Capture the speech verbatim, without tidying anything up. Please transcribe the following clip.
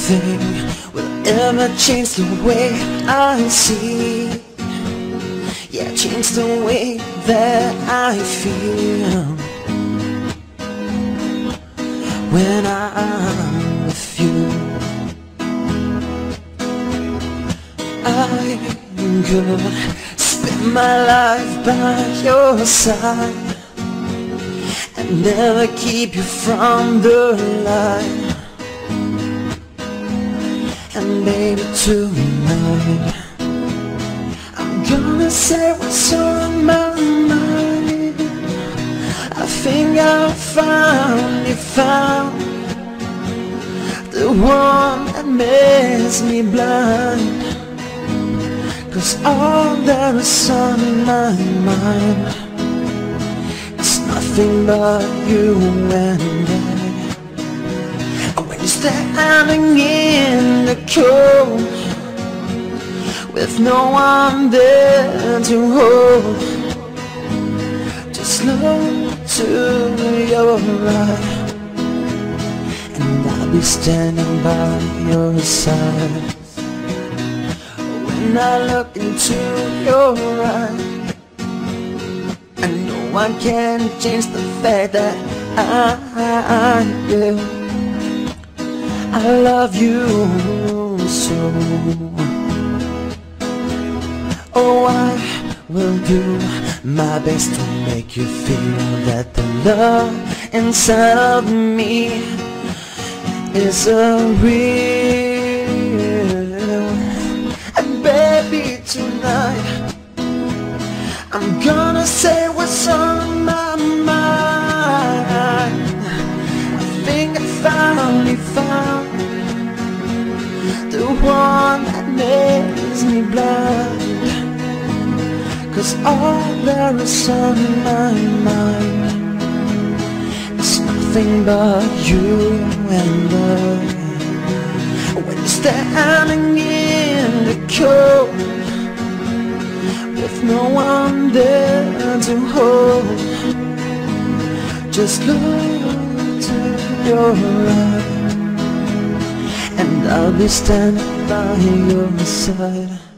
nothing will ever change the way I see. Yeah, change the way that I feel when I'm with you. I could spend my life by your side and never keep you from the light. And baby, tonight I'm gonna say what's on my mind. I think I finally found the one that makes me blind. 'Cause all that is on my mind is nothing but you and I. And when you're standing in the cold with no one there to hold, just look to your right and I'll be standing by your side. When I look into your eyes, I know I can't change the fact that I will. I love you so. Oh, I will do my best to make you feel that the love inside of me is a real. And baby, tonight I'm gonna say what's on my mind. I think I finally found the one that makes me blind. 'Cause all that is on my mind is nothing but you and I. When you're standing in the cold with no one there to hold, just look to your right and I'll be standing by your side.